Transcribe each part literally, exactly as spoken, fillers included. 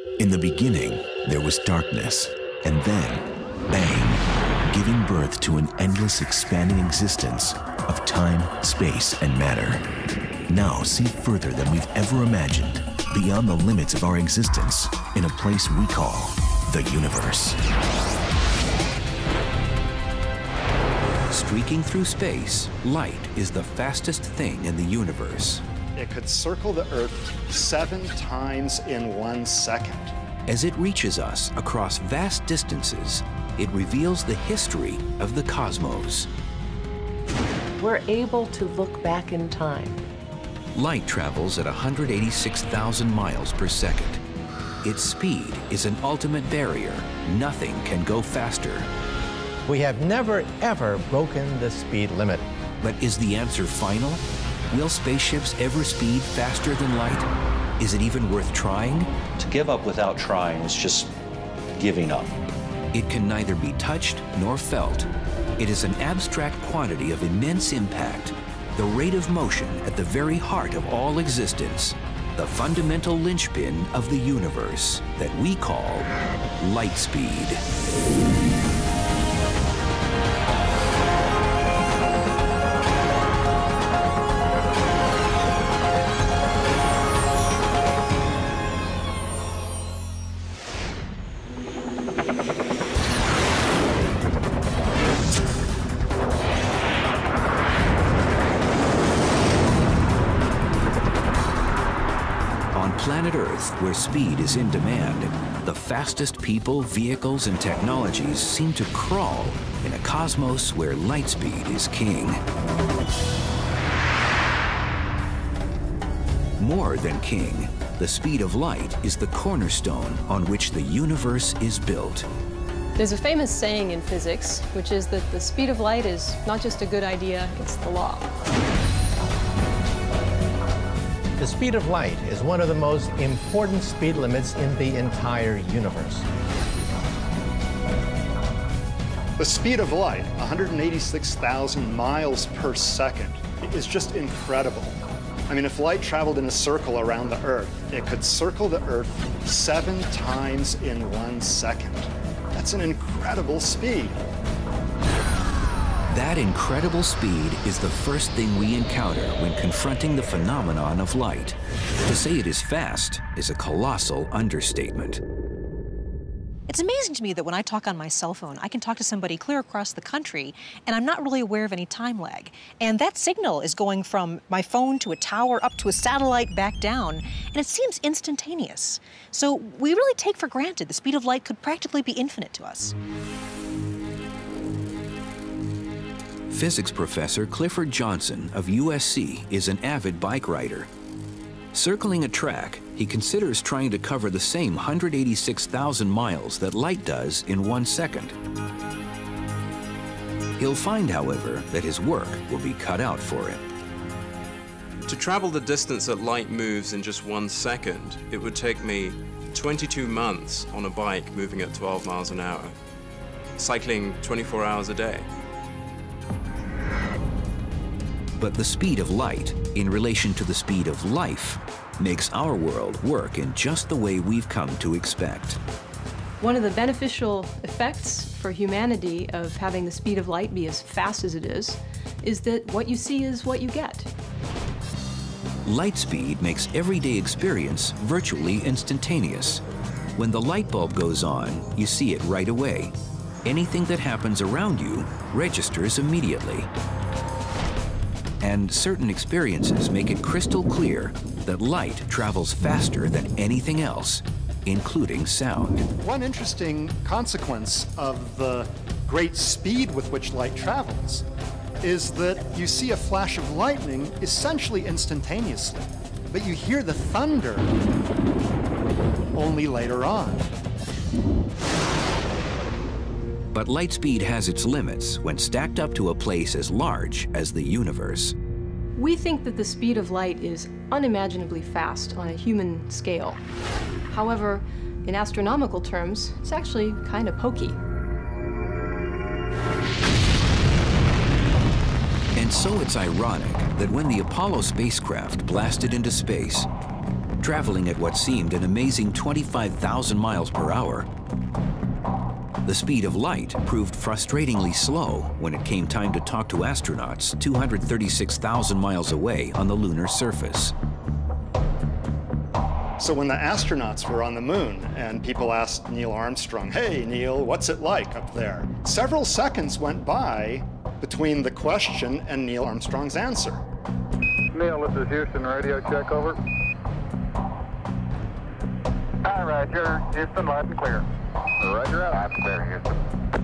In the beginning, there was darkness, and then, bang, giving birth to an endless expanding existence of time, space, and matter. Now see further than we've ever imagined, beyond the limits of our existence, in a place we call the universe. Streaking through space, light is the fastest thing in the universe. It could circle the Earth seven times in one second. As it reaches us across vast distances, it reveals the history of the cosmos. We're able to look back in time. Light travels at one hundred eighty-six thousand miles per second. Its speed is an ultimate barrier. Nothing can go faster. We have never, ever broken the speed limit. But is the answer final? Will spaceships ever speed faster than light? Is it even worth trying? To give up without trying is just giving up. It can neither be touched nor felt. It is an abstract quantity of immense impact, the rate of motion at the very heart of all existence, the fundamental linchpin of the universe that we call light speed. Planet Earth, where speed is in demand, the fastest people, vehicles, and technologies seem to crawl in a cosmos where light speed is king. More than king, the speed of light is the cornerstone on which the universe is built. There's a famous saying in physics, which is that the speed of light is not just a good idea, it's the law. The speed of light is one of the most important speed limits in the entire universe. The speed of light, one hundred eighty-six thousand miles per second, is just incredible. I mean, if light traveled in a circle around the Earth, it could circle the Earth seven times in one second. That's an incredible speed. That incredible speed is the first thing we encounter when confronting the phenomenon of light. To say it is fast is a colossal understatement. It's amazing to me that when I talk on my cell phone, I can talk to somebody clear across the country, and I'm not really aware of any time lag. And that signal is going from my phone to a tower, up to a satellite, back down, and it seems instantaneous. So we really take for granted the speed of light could practically be infinite to us. Physics professor Clifford Johnson of U S C is an avid bike rider. Circling a track, he considers trying to cover the same one hundred eighty-six thousand miles that light does in one second. He'll find, however, that his work will be cut out for him. To travel the distance that light moves in just one second, it would take me twenty-two months on a bike moving at twelve miles an hour, cycling twenty-four hours a day. But the speed of light, in relation to the speed of life, makes our world work in just the way we've come to expect. One of the beneficial effects for humanity of having the speed of light be as fast as it is, is that what you see is what you get. Light speed makes everyday experience virtually instantaneous. When the light bulb goes on, you see it right away. Anything that happens around you registers immediately. And certain experiences make it crystal clear that light travels faster than anything else, including sound. One interesting consequence of the great speed with which light travels is that you see a flash of lightning essentially instantaneously, but you hear the thunder only later on. But light speed has its limits when stacked up to a place as large as the universe. We think that the speed of light is unimaginably fast on a human scale. However, in astronomical terms, it's actually kind of pokey. And so it's ironic that when the Apollo spacecraft blasted into space, traveling at what seemed an amazing twenty-five thousand miles per hour. The speed of light proved frustratingly slow when it came time to talk to astronauts two hundred thirty-six thousand miles away on the lunar surface. So when the astronauts were on the moon and people asked Neil Armstrong, "Hey, Neil, what's it like up there?" Several seconds went by between the question and Neil Armstrong's answer. Neil, this is Houston, radio check, over. Hi, Roger. Houston, loud and clear. Roger, loud and clear, Houston.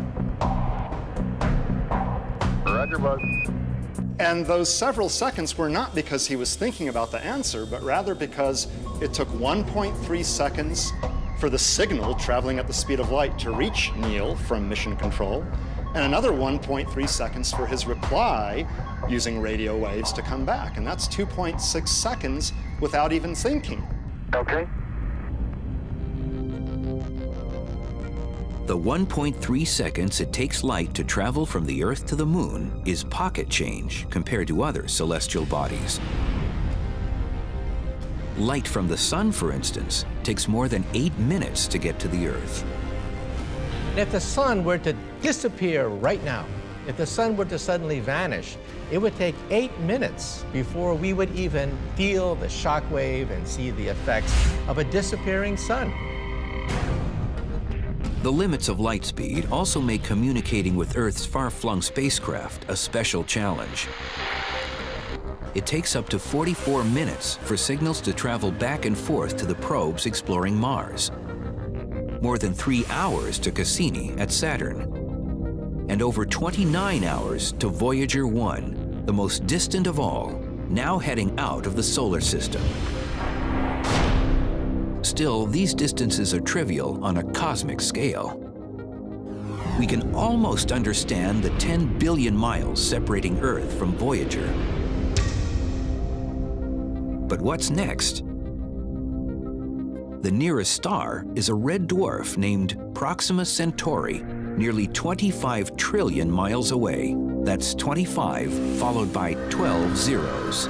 Roger, buzz. And those several seconds were not because he was thinking about the answer, but rather because it took one point three seconds for the signal traveling at the speed of light to reach Neil from Mission Control, and another one point three seconds for his reply using radio waves to come back. And that's two point six seconds without even thinking. Okay. The one point three seconds it takes light to travel from the Earth to the Moon is pocket change compared to other celestial bodies. Light from the Sun, for instance, takes more than eight minutes to get to the Earth. If the sun were to disappear right now, if the sun were to suddenly vanish, it would take eight minutes before we would even feel the shock wave and see the effects of a disappearing sun. The limits of light speed also make communicating with Earth's far-flung spacecraft a special challenge. It takes up to forty-four minutes for signals to travel back and forth to the probes exploring Mars, more than three hours to Cassini at Saturn, and over twenty-nine hours to Voyager one, the most distant of all, now heading out of the solar system. Still, these distances are trivial on a cosmic scale. We can almost understand the ten billion miles separating Earth from Voyager. But what's next? The nearest star is a red dwarf named Proxima Centauri, nearly twenty-five trillion miles away. That's twenty-five followed by twelve zeros.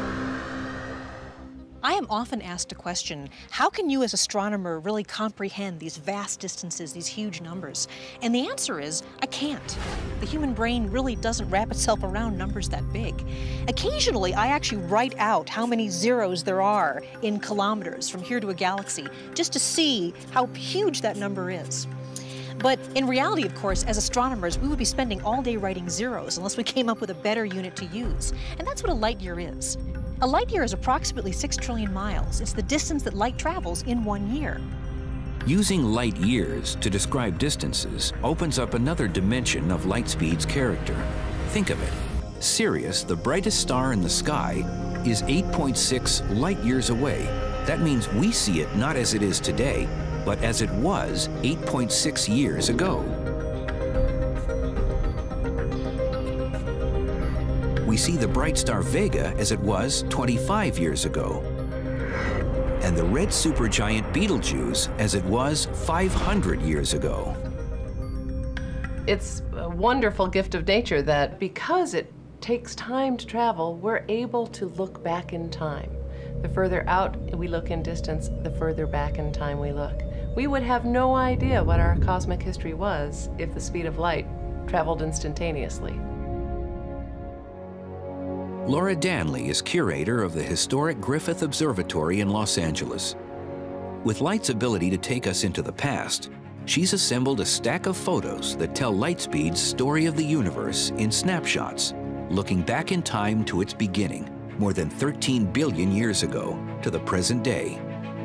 I am often asked a question, how can you as an astronomer really comprehend these vast distances, these huge numbers? And the answer is, I can't. The human brain really doesn't wrap itself around numbers that big. Occasionally, I actually write out how many zeros there are in kilometers from here to a galaxy, just to see how huge that number is. But in reality, of course, as astronomers, we would be spending all day writing zeros unless we came up with a better unit to use. And that's what a light year is. A light year is approximately six trillion miles. It's the distance that light travels in one year. Using light years to describe distances opens up another dimension of light speed's character. Think of it. Sirius, the brightest star in the sky, is eight point six light years away. That means we see it not as it is today, but as it was eight point six years ago. We see the bright star Vega as it was twenty-five years ago, and the red supergiant Betelgeuse as it was five hundred years ago. It's a wonderful gift of nature that because it takes time to travel, we're able to look back in time. The further out we look in distance, the further back in time we look. We would have no idea what our cosmic history was if the speed of light traveled instantaneously. Laura Danley is curator of the historic Griffith Observatory in Los Angeles. With light's ability to take us into the past, she's assembled a stack of photos that tell light speed's story of the universe in snapshots, looking back in time to its beginning, more than thirteen billion years ago, to the present day.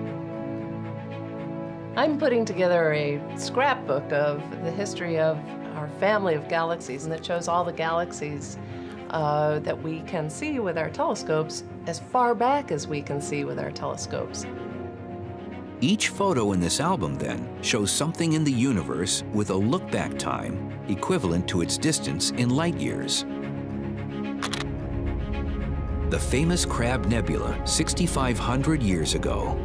I'm putting together a scrapbook of the history of our family of galaxies, and that shows all the galaxies uh, that we can see with our telescopes as far back as we can see with our telescopes. Each photo in this album, then, shows something in the universe with a look-back time equivalent to its distance in light years. The famous Crab Nebula, sixty-five hundred years ago.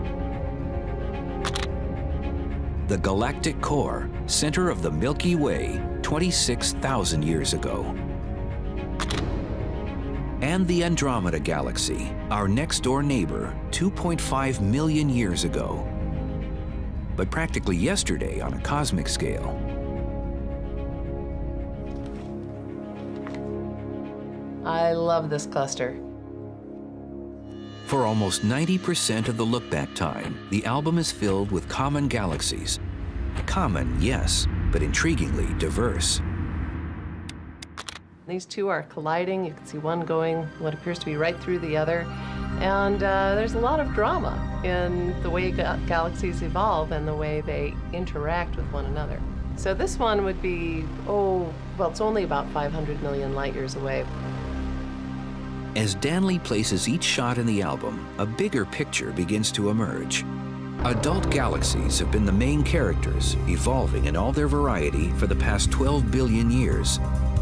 The galactic core, center of the Milky Way, twenty-six thousand years ago. And the Andromeda Galaxy, our next-door neighbor two point five million years ago, but practically yesterday on a cosmic scale. I love this cluster. For almost ninety percent of the look-back time, the album is filled with common galaxies. Common, yes, but intriguingly diverse. These two are colliding. You can see one going what appears to be right through the other. And uh, there's a lot of drama in the way ga galaxies evolve and the way they interact with one another. So this one would be, oh, well, it's only about five hundred million light years away. As Danley places each shot in the album, a bigger picture begins to emerge. Adult galaxies have been the main characters, evolving in all their variety for the past twelve billion years.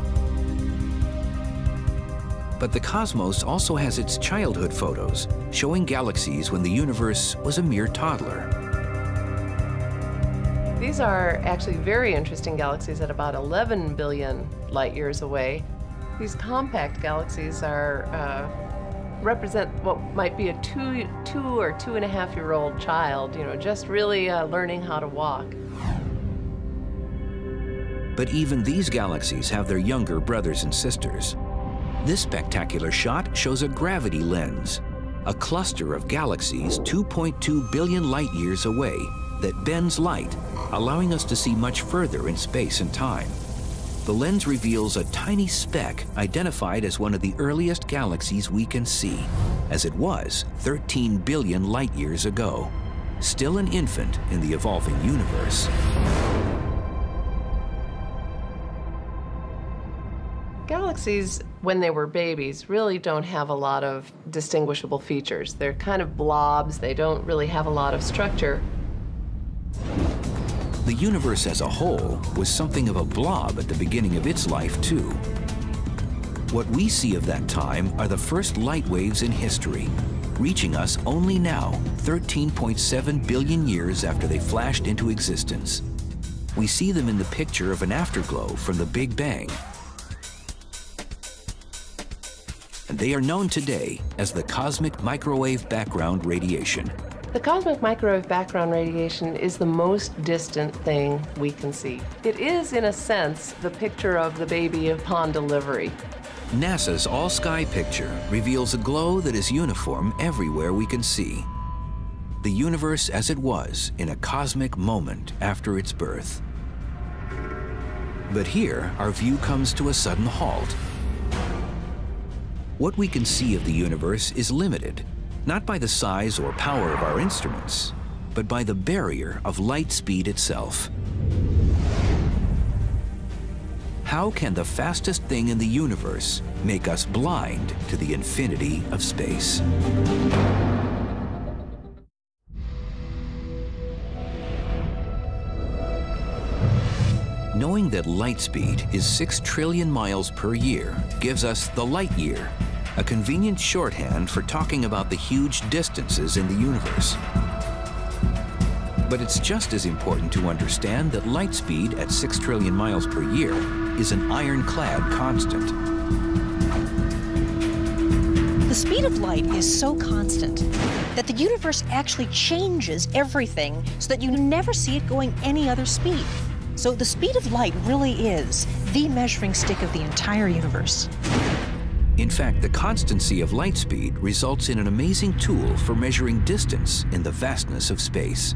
But the cosmos also has its childhood photos, showing galaxies when the universe was a mere toddler. These are actually very interesting galaxies at about eleven billion light years away. These compact galaxies are uh, represent what might be a two, two or two and a half year old child, you know, just really uh, learning how to walk. But even these galaxies have their younger brothers and sisters. This spectacular shot shows a gravity lens, a cluster of galaxies two point two billion light years away that bends light, allowing us to see much further in space and time. The lens reveals a tiny speck identified as one of the earliest galaxies we can see, as it was thirteen billion light years ago, still an infant in the evolving universe. Galaxies, when they were babies, really don't have a lot of distinguishable features. They're kind of blobs. They don't really have a lot of structure. The universe as a whole was something of a blob at the beginning of its life, too. What we see of that time are the first light waves in history, reaching us only now, thirteen point seven billion years after they flashed into existence. We see them in the picture of an afterglow from the Big Bang. And they are known today as the cosmic microwave background radiation. The cosmic microwave background radiation is the most distant thing we can see. It is, in a sense, the picture of the baby upon delivery. NASA's all-sky picture reveals a glow that is uniform everywhere we can see. The universe as it was in a cosmic moment after its birth. But here, our view comes to a sudden halt. What we can see of the universe is limited, not by the size or power of our instruments, but by the barrier of light speed itself. How can the fastest thing in the universe make us blind to the infinity of space? Knowing that light speed is six trillion miles per year gives us the light year, a convenient shorthand for talking about the huge distances in the universe. But it's just as important to understand that light speed at six trillion miles per year is an ironclad constant. The speed of light is so constant that the universe actually changes everything so that you never see it going any other speed. So the speed of light really is the measuring stick of the entire universe. In fact, the constancy of light speed results in an amazing tool for measuring distance in the vastness of space.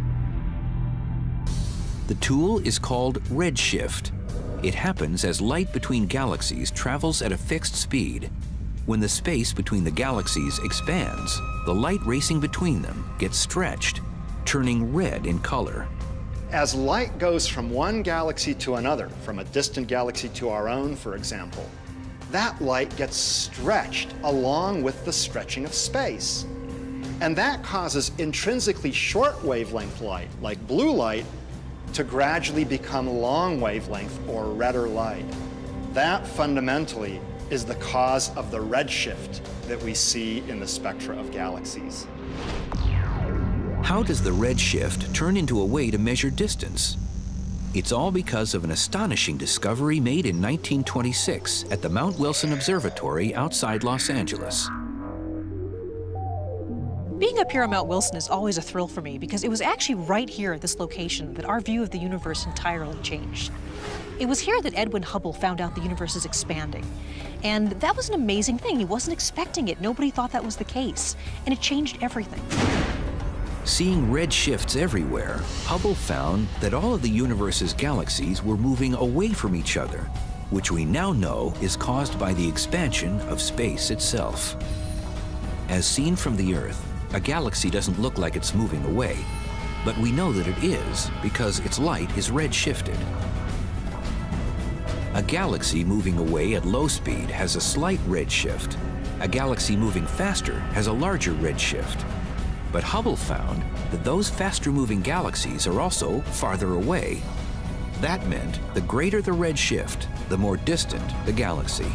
The tool is called redshift. It happens as light between galaxies travels at a fixed speed. When the space between the galaxies expands, the light racing between them gets stretched, turning red in color. As light goes from one galaxy to another, from a distant galaxy to our own, for example, that light gets stretched along with the stretching of space. And that causes intrinsically short wavelength light, like blue light, to gradually become long wavelength or redder light. That fundamentally is the cause of the redshift that we see in the spectra of galaxies. How does the redshift turn into a way to measure distance? It's all because of an astonishing discovery made in nineteen twenty-six at the Mount Wilson Observatory outside Los Angeles. here on Mount Wilson is always a thrill for me because it was actually right here at this location that our view of the universe entirely changed. It was here that Edwin Hubble found out the universe is expanding. And that was an amazing thing. He wasn't expecting it. Nobody thought that was the case. And it changed everything. Seeing red shifts everywhere, Hubble found that all of the universe's galaxies were moving away from each other, which we now know is caused by the expansion of space itself. As seen from the Earth, a galaxy doesn't look like it's moving away, but we know that it is because its light is red-shifted. A galaxy moving away at low speed has a slight redshift. A galaxy moving faster has a larger redshift. But Hubble found that those faster-moving galaxies are also farther away. That meant the greater the redshift, the more distant the galaxy.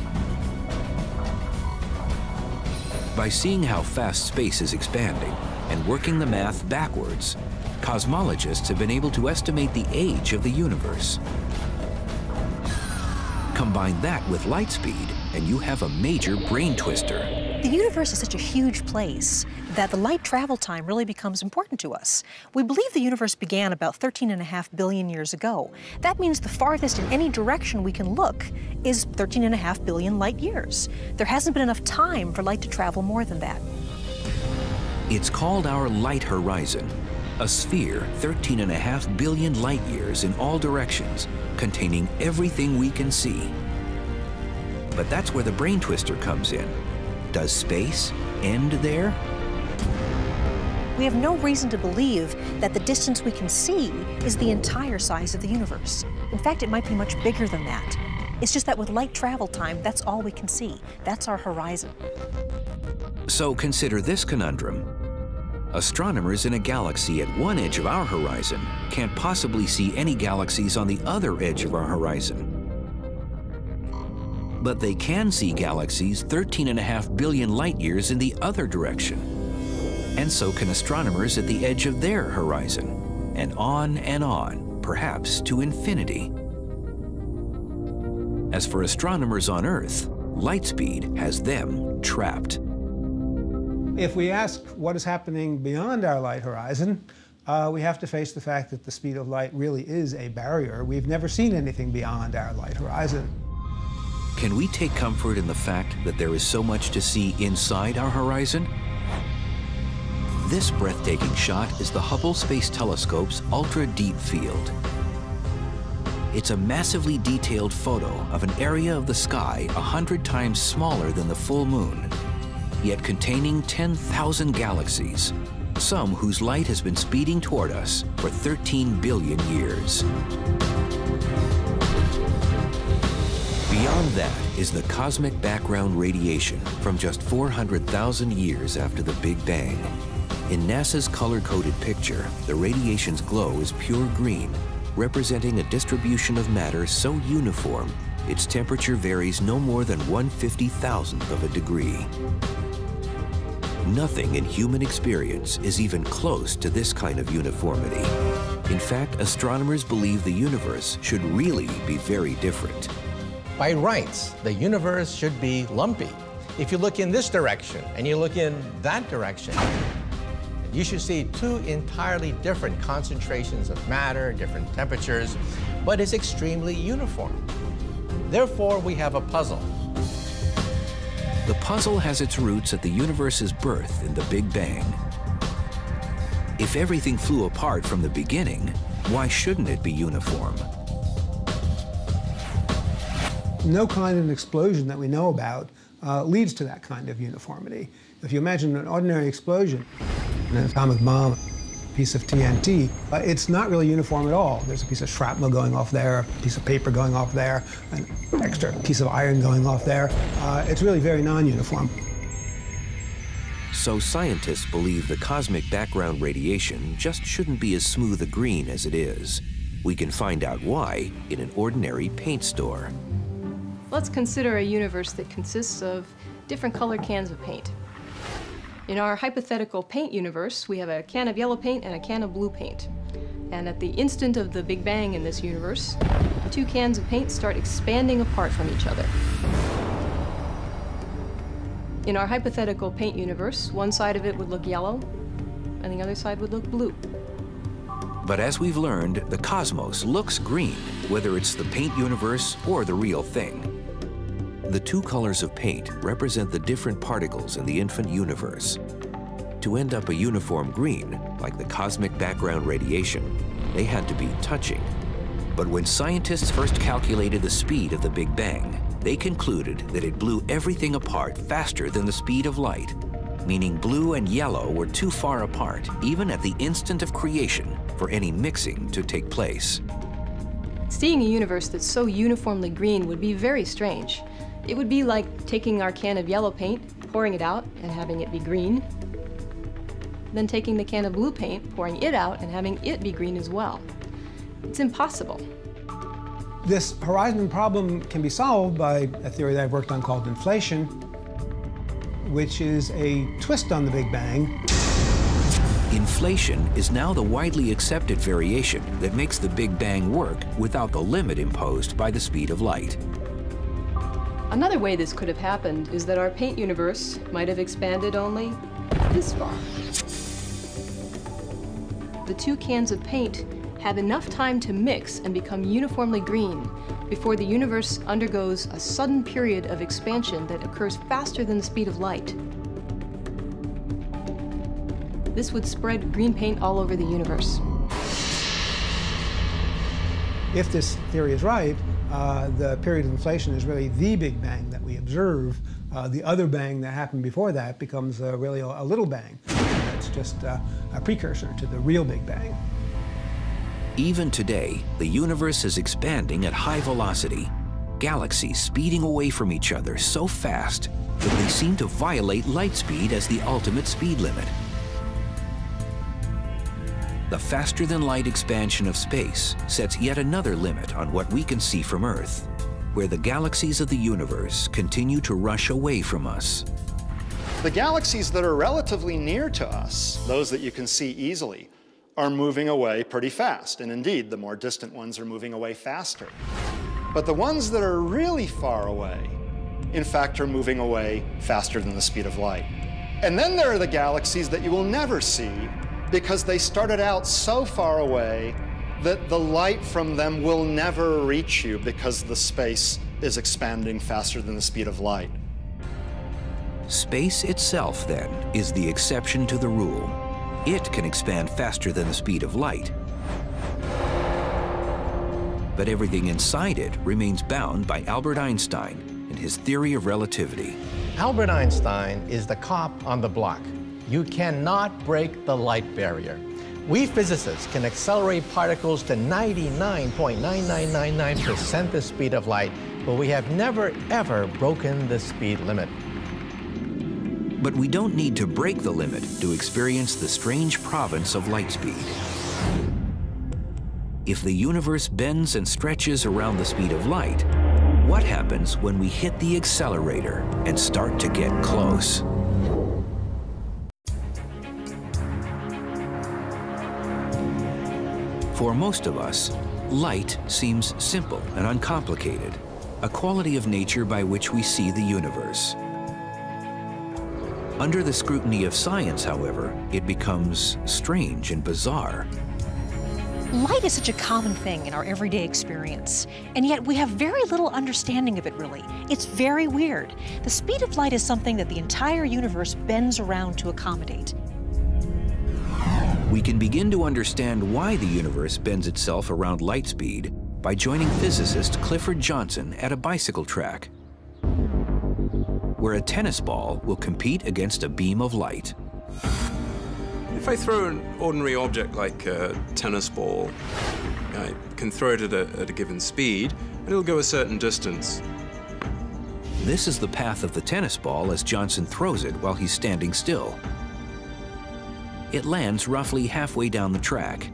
By seeing how fast space is expanding and working the math backwards, cosmologists have been able to estimate the age of the universe. Combine that with light speed, and you have a major brain twister. The universe is such a huge place that the light travel time really becomes important to us. We believe the universe began about thirteen and a half billion years ago. That means the farthest in any direction we can look is thirteen and a half billion light years. There hasn't been enough time for light to travel more than that. It's called our light horizon, a sphere thirteen and a half billion light years in all directions, containing everything we can see. But that's where the brain twister comes in. Does space end there? We have no reason to believe that the distance we can see is the entire size of the universe. In fact, it might be much bigger than that. It's just that with light travel time, that's all we can see. That's our horizon. So consider this conundrum. Astronomers in a galaxy at one edge of our horizon can't possibly see any galaxies on the other edge of our horizon. But they can see galaxies thirteen and a half billion light years in the other direction. And so can astronomers at the edge of their horizon, and on and on, perhaps to infinity. As for astronomers on Earth, light speed has them trapped. If we ask what is happening beyond our light horizon, uh, we have to face the fact that the speed of light really is a barrier. We've never seen anything beyond our light horizon. Can we take comfort in the fact that there is so much to see inside our horizon? This breathtaking shot is the Hubble Space Telescope's ultra-deep field. It's a massively detailed photo of an area of the sky a hundred times smaller than the full moon, yet containing ten thousand galaxies, some whose light has been speeding toward us for thirteen billion years. Beyond that is the cosmic background radiation from just four hundred thousand years after the Big Bang. In NASA's color-coded picture, the radiation's glow is pure green, representing a distribution of matter so uniform, its temperature varies no more than one fifty thousandth of a degree. Nothing in human experience is even close to this kind of uniformity. In fact, astronomers believe the universe should really be very different. By rights, the universe should be lumpy. If you look in this direction and you look in that direction, you should see two entirely different concentrations of matter, different temperatures, but it's extremely uniform. Therefore, we have a puzzle. The puzzle has its roots at the universe's birth in the Big Bang. If everything flew apart from the beginning, why shouldn't it be uniform? No kind of explosion that we know about uh, leads to that kind of uniformity. If you imagine an ordinary explosion, an atomic bomb, a piece of T N T, uh, it's not really uniform at all. There's a piece of shrapnel going off there, a piece of paper going off there, an extra piece of iron going off there. Uh, it's really very non-uniform. So scientists believe the cosmic background radiation just shouldn't be as smooth a green as it is. We can find out why in an ordinary paint store. Let's consider a universe that consists of different color cans of paint. In our hypothetical paint universe, we have a can of yellow paint and a can of blue paint. And at the instant of the Big Bang in this universe, the two cans of paint start expanding apart from each other. In our hypothetical paint universe, one side of it would look yellow, and the other side would look blue. But as we've learned, the cosmos looks green, whether it's the paint universe or the real thing. The two colors of paint represent the different particles in the infant universe. To end up a uniform green, like the cosmic background radiation, they had to be touching. But when scientists first calculated the speed of the Big Bang, they concluded that it blew everything apart faster than the speed of light, meaning blue and yellow were too far apart, even at the instant of creation, for any mixing to take place. Seeing a universe that's so uniformly green would be very strange. It would be like taking our can of yellow paint, pouring it out, and having it be green, then taking the can of blue paint, pouring it out, and having it be green as well. It's impossible. This horizon problem can be solved by a theory that I've worked on called inflation, which is a twist on the Big Bang. Inflation is now the widely accepted variation that makes the Big Bang work without the limit imposed by the speed of light. Another way this could have happened is that our paint universe might have expanded only this far. The two cans of paint have enough time to mix and become uniformly green before the universe undergoes a sudden period of expansion that occurs faster than the speed of light. This would spread green paint all over the universe. If this theory is right, uh, the period of inflation is really the Big Bang that we observe. Uh, the other bang that happened before that becomes uh, really a, a little bang. It's just uh, a precursor to the real Big Bang. Even today, the universe is expanding at high velocity. Galaxies speeding away from each other so fast that they seem to violate light speed as the ultimate speed limit. The faster-than-light expansion of space sets yet another limit on what we can see from Earth, where the galaxies of the universe continue to rush away from us. The galaxies that are relatively near to us, those that you can see easily, are moving away pretty fast. And indeed, the more distant ones are moving away faster. But the ones that are really far away, in fact, are moving away faster than the speed of light. And then there are the galaxies that you will never see because they started out so far away that the light from them will never reach you because the space is expanding faster than the speed of light. Space itself, then, is the exception to the rule. It can expand faster than the speed of light. But everything inside it remains bound by Albert Einstein and his theory of relativity. Albert Einstein is the cop on the block. You cannot break the light barrier. We physicists can accelerate particles to ninety-nine point nine nine nine nine percent the speed of light, but we have never, ever broken the speed limit. But we don't need to break the limit to experience the strange province of light speed. If the universe bends and stretches around the speed of light, what happens when we hit the accelerator and start to get close? For most of us, light seems simple and uncomplicated, a quality of nature by which we see the universe. Under the scrutiny of science, however, it becomes strange and bizarre. Light is such a common thing in our everyday experience, and yet we have very little understanding of it, really. It's very weird. The speed of light is something that the entire universe bends around to accommodate. We can begin to understand why the universe bends itself around light speed by joining physicist Clifford Johnson at a bicycle track, where a tennis ball will compete against a beam of light. If I throw an ordinary object like a tennis ball, I can throw it at a, at a given speed, and it'll go a certain distance. This is the path of the tennis ball as Johnson throws it while he's standing still. It lands roughly halfway down the track.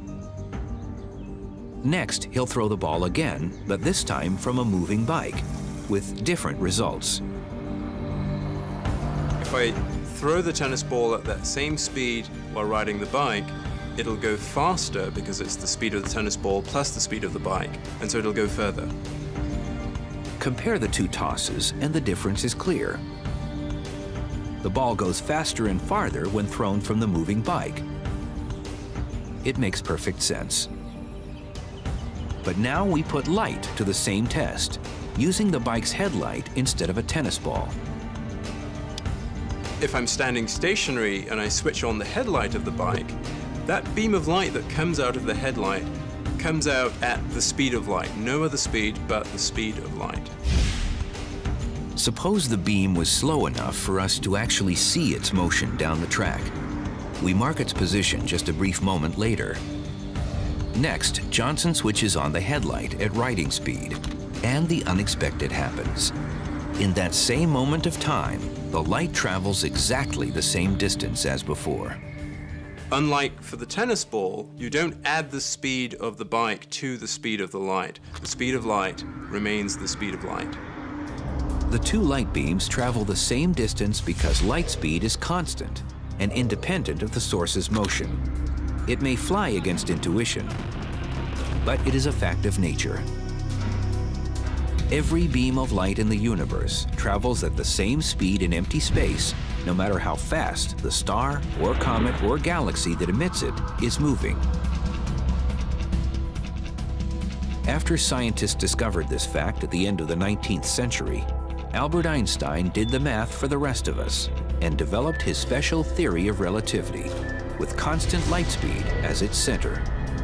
Next, he'll throw the ball again, but this time from a moving bike, with different results. If I throw the tennis ball at that same speed while riding the bike, it'll go faster because it's the speed of the tennis ball plus the speed of the bike, and so it'll go further. Compare the two tosses and the difference is clear. The ball goes faster and farther when thrown from the moving bike. It makes perfect sense. But now we put light to the same test, using the bike's headlight instead of a tennis ball. If I'm standing stationary and I switch on the headlight of the bike, that beam of light that comes out of the headlight comes out at the speed of light. No other speed but the speed of light. Suppose the beam was slow enough for us to actually see its motion down the track. We mark its position just a brief moment later. Next, Johnson switches on the headlight at riding speed, and the unexpected happens. In that same moment of time, the light travels exactly the same distance as before. Unlike for the tennis ball, you don't add the speed of the bike to the speed of the light. The speed of light remains the speed of light. The two light beams travel the same distance because light speed is constant and independent of the source's motion. It may fly against intuition, but it is a fact of nature. Every beam of light in the universe travels at the same speed in empty space, no matter how fast the star or comet or galaxy that emits it is moving. After scientists discovered this fact at the end of the nineteenth century, Albert Einstein did the math for the rest of us and developed his special theory of relativity, with constant light speed as its center.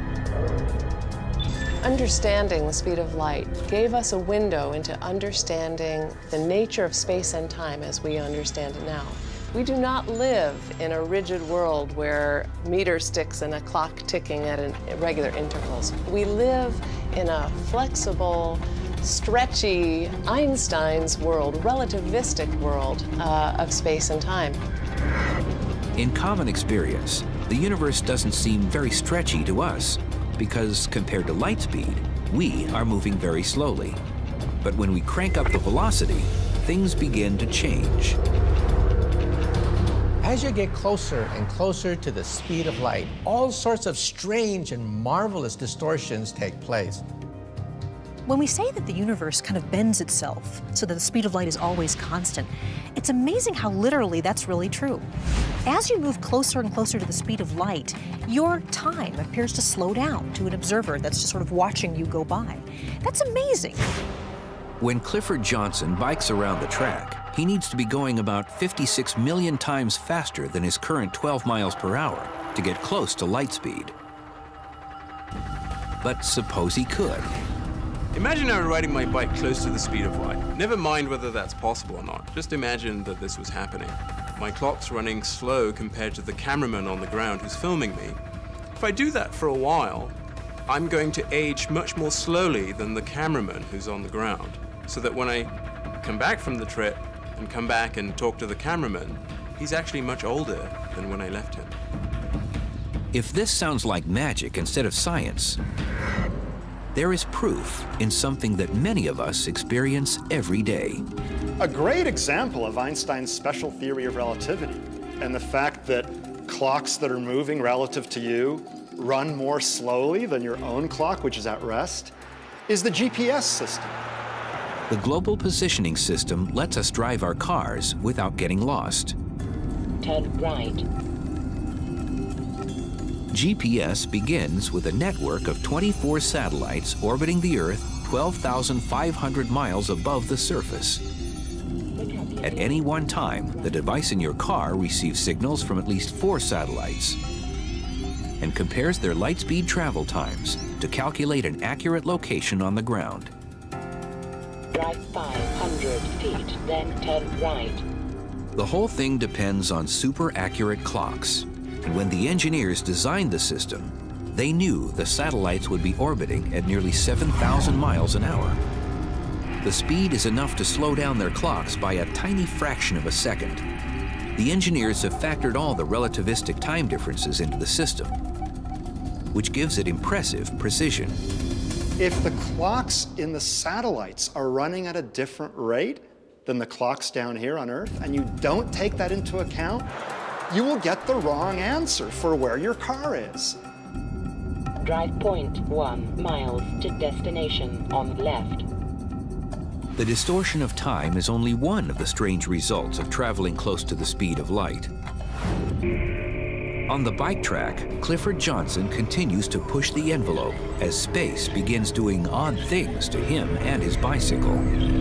Understanding the speed of light gave us a window into understanding the nature of space and time as we understand it now. We do not live in a rigid world where meter sticks and a clock ticking at an irregular intervals. We live in a flexible, stretchy, Einstein's world, relativistic world uh, of space and time. In common experience, the universe doesn't seem very stretchy to us because compared to light speed, we are moving very slowly. But when we crank up the velocity, things begin to change. As you get closer and closer to the speed of light, all sorts of strange and marvelous distortions take place. When we say that the universe kind of bends itself so that the speed of light is always constant, it's amazing how literally that's really true. As you move closer and closer to the speed of light, your time appears to slow down to an observer that's just sort of watching you go by. That's amazing. When Clifford Johnson bikes around the track, he needs to be going about fifty-six million times faster than his current twelve miles per hour to get close to light speed. But suppose he could. Imagine I were riding my bike close to the speed of light. Never mind whether that's possible or not. Just imagine that this was happening. My clock's running slow compared to the cameraman on the ground who's filming me. If I do that for a while, I'm going to age much more slowly than the cameraman who's on the ground. So that when I come back from the trip and come back and talk to the cameraman, he's actually much older than when I left him. If this sounds like magic instead of science, there is proof in something that many of us experience every day. A great example of Einstein's special theory of relativity and the fact that clocks that are moving relative to you run more slowly than your own clock, which is at rest, is the G P S system. The global positioning system lets us drive our cars without getting lost. Turn right. G P S begins with a network of twenty-four satellites orbiting the Earth twelve thousand five hundred miles above the surface. At any one time, the device in your car receives signals from at least four satellites and compares their light speed travel times to calculate an accurate location on the ground. Drive five hundred feet, then turn right. The whole thing depends on super accurate clocks. And when the engineers designed the system, they knew the satellites would be orbiting at nearly seven thousand miles an hour. The speed is enough to slow down their clocks by a tiny fraction of a second. The engineers have factored all the relativistic time differences into the system, which gives it impressive precision. If the clocks in the satellites are running at a different rate than the clocks down here on Earth, and you don't take that into account, you will get the wrong answer for where your car is. Drive zero point one miles to destination on left. The distortion of time is only one of the strange results of traveling close to the speed of light. On the bike track, Clifford Johnson continues to push the envelope as space begins doing odd things to him and his bicycle.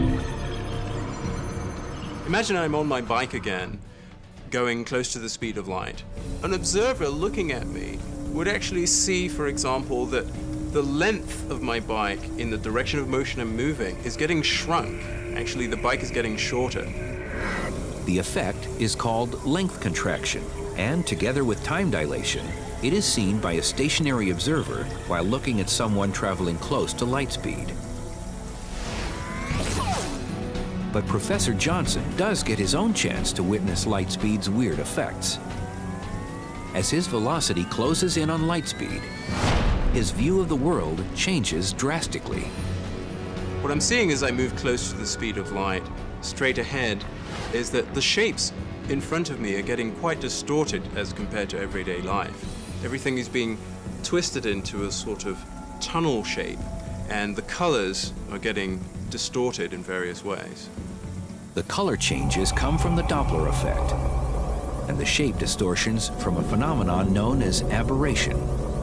Imagine I'm on my bike again, going close to the speed of light. An observer looking at me would actually see, for example, that the length of my bike in the direction of motion I'm moving is getting shrunk. Actually, the bike is getting shorter. The effect is called length contraction, and together with time dilation, it is seen by a stationary observer while looking at someone traveling close to light speed. But Professor Johnson does get his own chance to witness light speed's weird effects. As his velocity closes in on light speed, his view of the world changes drastically. What I'm seeing as I move close to the speed of light, straight ahead, is that the shapes in front of me are getting quite distorted as compared to everyday life. Everything is being twisted into a sort of tunnel shape, and the colors are getting distorted in various ways. The color changes come from the Doppler effect, and the shape distortions from a phenomenon known as aberration.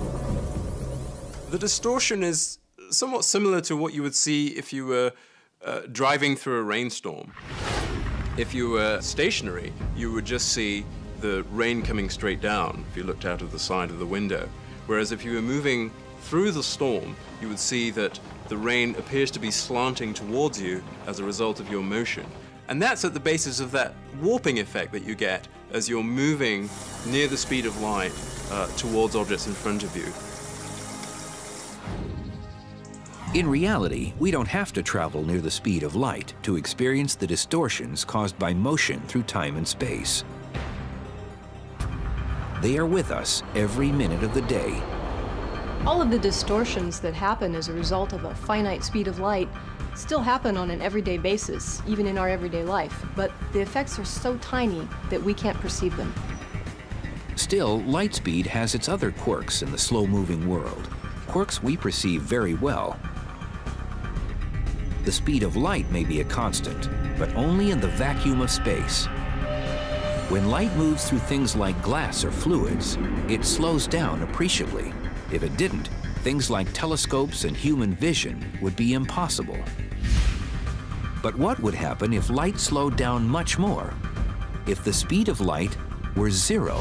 The distortion is somewhat similar to what you would see if you were uh, driving through a rainstorm. If you were stationary, you would just see the rain coming straight down if you looked out of the side of the window. Whereas if you were moving through the storm, you would see that the rain appears to be slanting towards you as a result of your motion. And that's at the basis of that warping effect that you get as you're moving near the speed of light uh, towards objects in front of you. In reality, we don't have to travel near the speed of light to experience the distortions caused by motion through time and space. They are with us every minute of the day. All of the distortions that happen as a result of a finite speed of light still happen on an everyday basis, even in our everyday life, but the effects are so tiny that we can't perceive them. Still, light speed has its other quirks in the slow-moving world, quirks we perceive very well. The speed of light may be a constant, but only in the vacuum of space. When light moves through things like glass or fluids, it slows down appreciably. If it didn't, things like telescopes and human vision would be impossible. But what would happen if light slowed down much more? If the speed of light were zero?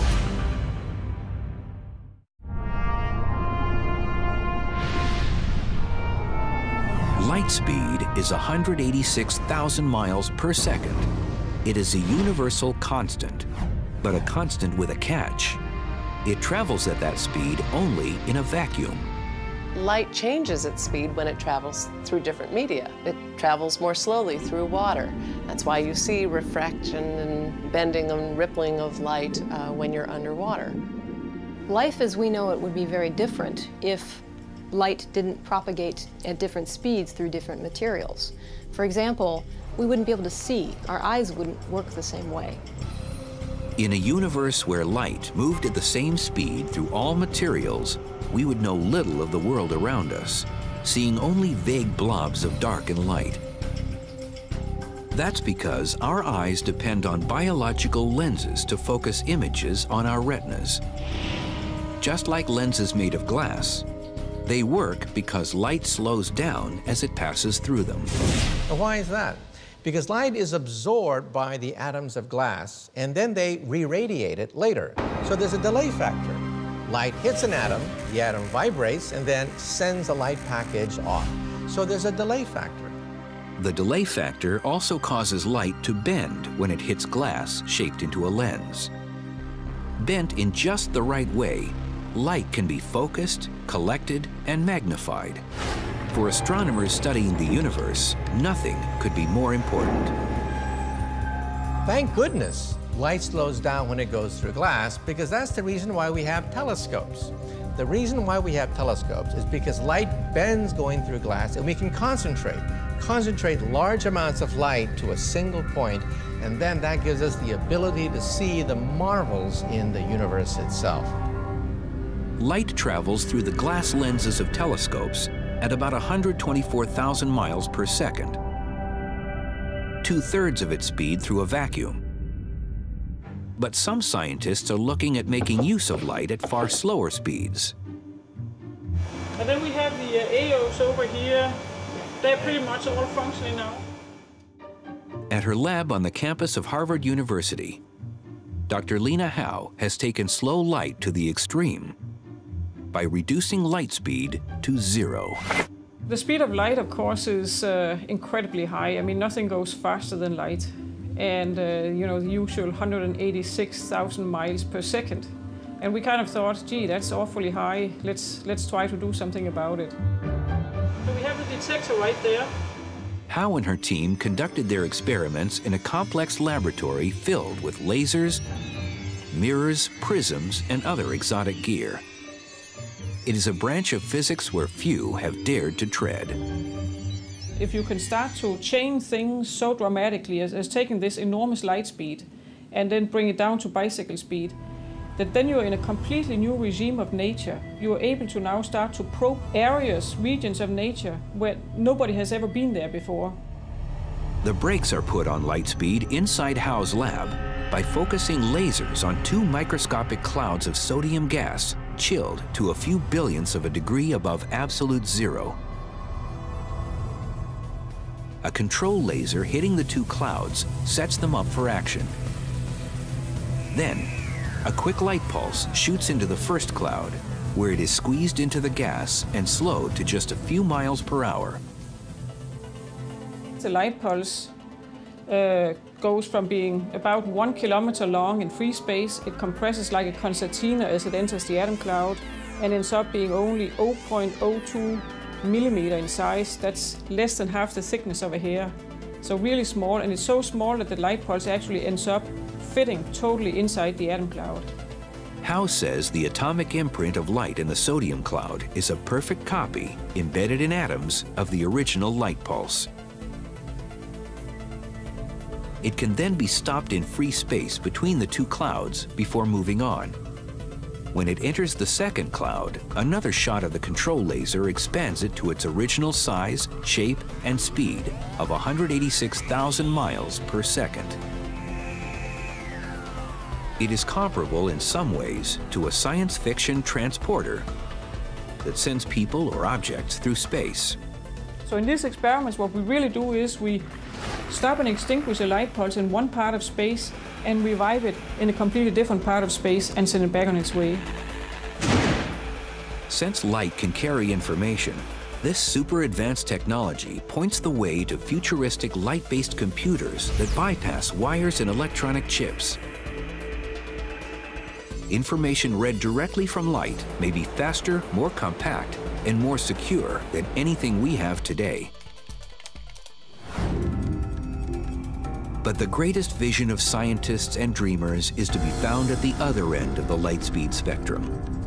Light speed is one hundred eighty-six thousand miles per second. It is a universal constant, but a constant with a catch. It travels at that speed only in a vacuum. Light changes its speed when it travels through different media. It travels more slowly through water. That's why you see refraction and bending and rippling of light uh, when you're underwater. Life as we know it would be very different if light didn't propagate at different speeds through different materials. For example, we wouldn't be able to see. Our eyes wouldn't work the same way. In a universe where light moved at the same speed through all materials, we would know little of the world around us, seeing only vague blobs of dark and light. That's because our eyes depend on biological lenses to focus images on our retinas. Just like lenses made of glass, they work because light slows down as it passes through them. And why is that? Because light is absorbed by the atoms of glass, and then they re-radiate it later. So there's a delay factor. Light hits an atom, the atom vibrates, and then sends a light package off. So there's a delay factor. The delay factor also causes light to bend when it hits glass shaped into a lens. Bent in just the right way, light can be focused, collected, and magnified. For astronomers studying the universe, nothing could be more important. Thank goodness light slows down when it goes through glass, because that's the reason why we have telescopes. The reason why we have telescopes is because light bends going through glass, and we can concentrate, concentrate large amounts of light to a single point, and then that gives us the ability to see the marvels in the universe itself. Light travels through the glass lenses of telescopes at about one hundred twenty-four thousand miles per second. two-thirds of its speed through a vacuum. But some scientists are looking at making use of light at far slower speeds. And then we have the uh, A Os over here. They're pretty much all functioning now. At her lab on the campus of Harvard University, Doctor Lena Howe has taken slow light to the extreme by reducing light speed to zero. The speed of light, of course, is uh, incredibly high. I mean, nothing goes faster than light. And, uh, you know, the usual one hundred eighty-six thousand miles per second. And we kind of thought, gee, that's awfully high. Let's, let's try to do something about it. So we have the detector right there. Howe and her team conducted their experiments in a complex laboratory filled with lasers, mirrors, prisms, and other exotic gear. It is a branch of physics where few have dared to tread. If you can start to change things so dramatically as, as taking this enormous light speed and then bring it down to bicycle speed, that then you're in a completely new regime of nature. You are able to now start to probe areas, regions of nature where nobody has ever been there before. The brakes are put on light speed inside Howe's lab by focusing lasers on two microscopic clouds of sodium gas chilled to a few billionths of a degree above absolute zero. A control laser hitting the two clouds sets them up for action. Then, a quick light pulse shoots into the first cloud, where it is squeezed into the gas and slowed to just a few miles per hour. The light pulse uh, goes from being about one kilometer long in free space. It compresses like a concertina as it enters the atom cloud and ends up being only zero point zero two millimeter in size. That's less than half the thickness of a hair. So really small, and it's so small that the light pulse actually ends up fitting totally inside the atom cloud. Howe says the atomic imprint of light in the sodium cloud is a perfect copy, embedded in atoms, of the original light pulse. It can then be stopped in free space between the two clouds before moving on. When it enters the second cloud, another shot of the control laser expands it to its original size, shape, and speed of one hundred eighty-six thousand miles per second. It is comparable in some ways to a science fiction transporter that sends people or objects through space. So in these experiments, what we really do is we stop and extinguish a light pulse in one part of space and revive it in a completely different part of space and send it back on its way. Since light can carry information, this super advanced technology points the way to futuristic light-based computers that bypass wires and electronic chips. Information read directly from light may be faster, more compact, and more secure than anything we have today. But the greatest vision of scientists and dreamers is to be found at the other end of the light speed spectrum.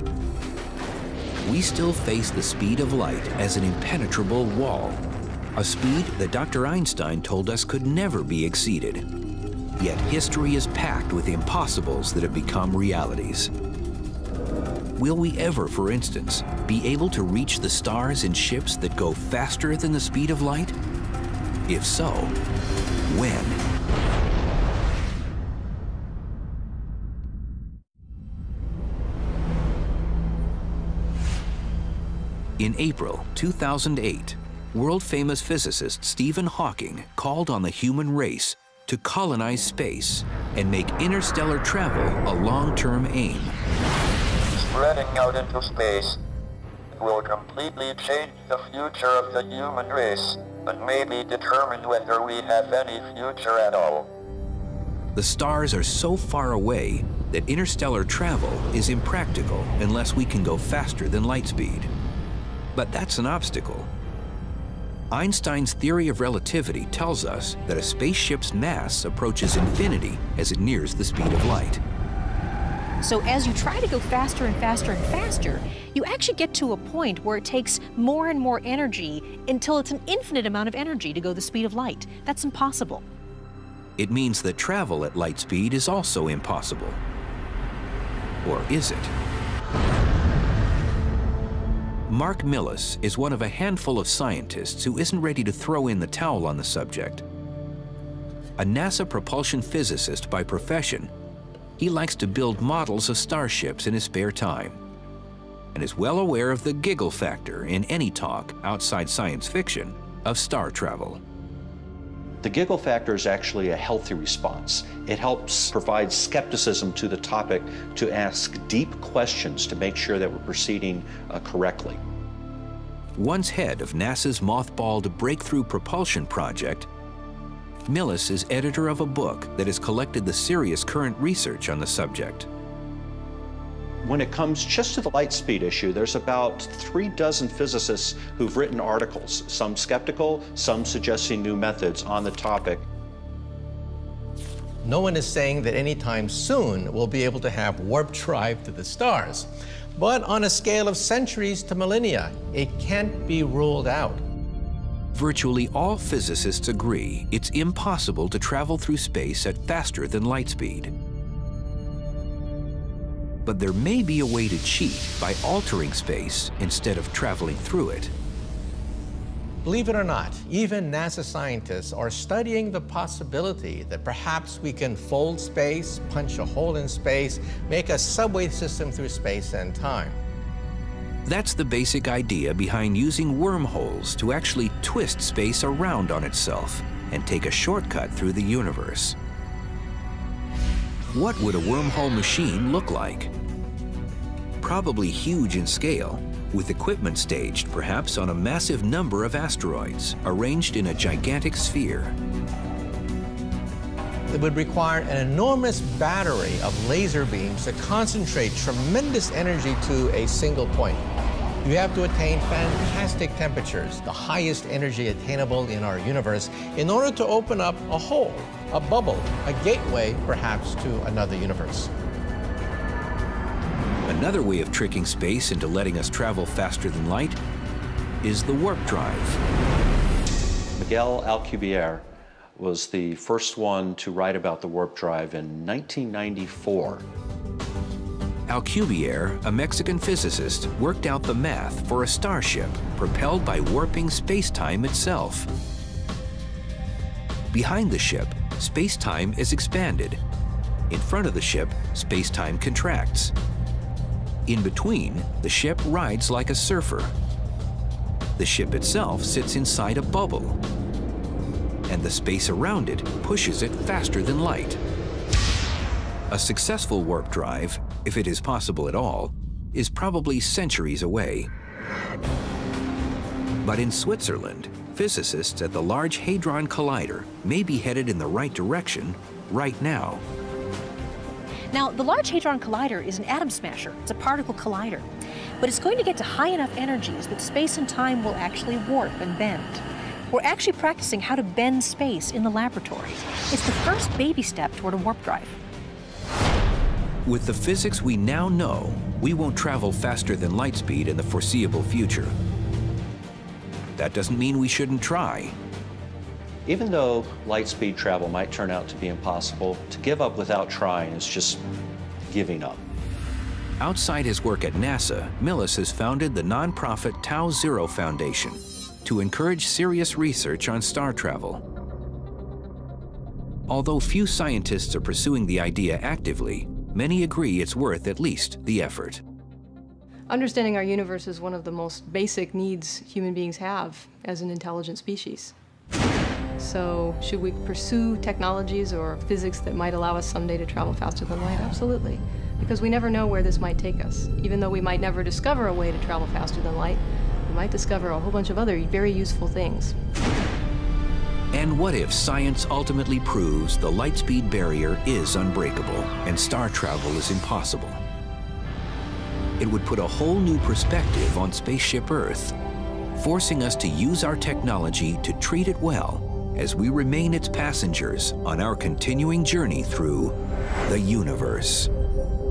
We still face the speed of light as an impenetrable wall, a speed that Doctor Einstein told us could never be exceeded. Yet history is packed with impossibles that have become realities. Will we ever, for instance, be able to reach the stars in ships that go faster than the speed of light? If so, when? In April two thousand eight, world-famous physicist Stephen Hawking called on the human race to colonize space and make interstellar travel a long-term aim. Spreading out into space will completely change the future of the human race, but maybe determine whether we have any future at all. The stars are so far away that interstellar travel is impractical unless we can go faster than light speed. But that's an obstacle. Einstein's theory of relativity tells us that a spaceship's mass approaches infinity as it nears the speed of light. So as you try to go faster and faster and faster, you actually get to a point where it takes more and more energy until it's an infinite amount of energy to go the speed of light. That's impossible. It means that travel at light speed is also impossible. Or is it? Mark Millis is one of a handful of scientists who isn't ready to throw in the towel on the subject. a NASA propulsion physicist by profession, he likes to build models of starships in his spare time and is well aware of the giggle factor in any talk outside science fiction of star travel. The giggle factor is actually a healthy response. It helps provide skepticism to the topic to ask deep questions to make sure that we're proceeding uh, correctly. Once head of NASA's mothballed Breakthrough Propulsion Project, Millis is editor of a book that has collected the serious current research on the subject. When it comes just to the light speed issue, there's about three dozen physicists who've written articles, some skeptical, some suggesting new methods on the topic. No one is saying that anytime soon we'll be able to have warp drive to the stars. But on a scale of centuries to millennia, it can't be ruled out. Virtually all physicists agree it's impossible to travel through space at faster than light speed. But there may be a way to cheat by altering space instead of traveling through it. Believe it or not, even NASA scientists are studying the possibility that perhaps we can fold space, punch a hole in space, make a subway system through space and time. That's the basic idea behind using wormholes to actually twist space around on itself and take a shortcut through the universe. What would a wormhole machine look like? Probably huge in scale, with equipment staged perhaps on a massive number of asteroids arranged in a gigantic sphere. It would require an enormous battery of laser beams to concentrate tremendous energy to a single point. You have to attain fantastic temperatures, the highest energy attainable in our universe, in order to open up a hole, a bubble, a gateway perhaps to another universe. Another way of tricking space into letting us travel faster than light is the warp drive. Miguel Alcubierre was the first one to write about the warp drive in nineteen ninety-four. Alcubierre, a Mexican physicist, worked out the math for a starship propelled by warping space-time itself. Behind the ship, space-time is expanded. In front of the ship, space-time contracts. In between, the ship rides like a surfer. The ship itself sits inside a bubble, and the space around it pushes it faster than light. A successful warp drive, if it is possible at all, is probably centuries away. But in Switzerland, physicists at the Large Hadron Collider may be headed in the right direction right now. Now, the Large Hadron Collider is an atom smasher. It's a particle collider. But it's going to get to high enough energies that space and time will actually warp and bend. We're actually practicing how to bend space in the laboratory. It's the first baby step toward a warp drive. With the physics we now know, we won't travel faster than light speed in the foreseeable future. That doesn't mean we shouldn't try. Even though light speed travel might turn out to be impossible, to give up without trying is just giving up. Outside his work at NASA, Millis has founded the nonprofit Tau Zero Foundation to encourage serious research on star travel. Although few scientists are pursuing the idea actively, many agree it's worth at least the effort. Understanding our universe is one of the most basic needs human beings have as an intelligent species. So, should we pursue technologies or physics that might allow us someday to travel faster than light? Absolutely. Because we never know where this might take us. Even though we might never discover a way to travel faster than light, we might discover a whole bunch of other very useful things. And what if science ultimately proves the light speed barrier is unbreakable and star travel is impossible? It would put a whole new perspective on spaceship Earth, forcing us to use our technology to treat it well as we remain its passengers on our continuing journey through the universe.